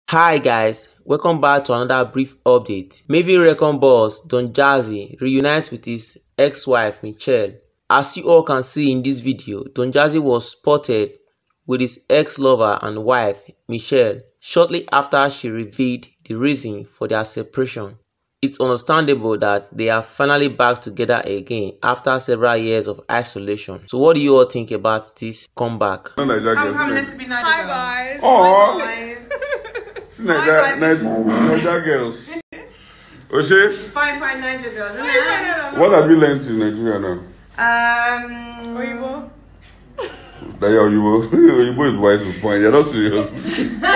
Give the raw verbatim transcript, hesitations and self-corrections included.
Hi guys, welcome back to another brief update. Maybe Recon boss Don Jazzy reunites with his ex-wife Michelle. As you all can see in this video, Don Jazzy was spotted with his ex-lover and wife Michelle shortly after she revealed the reason for their separation. It's understandable that they are finally back together again after several years of isolation. So what do you all think about this comeback? Come, come, let's be nice. Hi guys. Oh, Hi guys. see Niger girls. Oshe, Fine, fine, Niger girls. what have you learned in Nigeria now? Um, Oyibo. That your Oyibo, Oyibo is white to point. You're not serious.